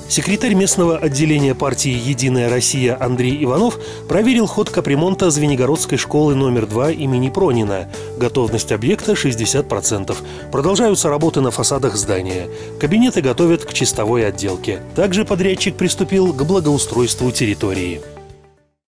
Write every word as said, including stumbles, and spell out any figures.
Секретарь местного отделения партии «Единая Россия» Андрей Иванов проверил ход капремонта Звенигородской школы номер два имени Пронина. Готовность объекта шестьдесят процентов. Продолжаются работы на фасадах здания. Кабинеты готовят к чистовой отделке. Также подрядчик приступил к благоустройству территории.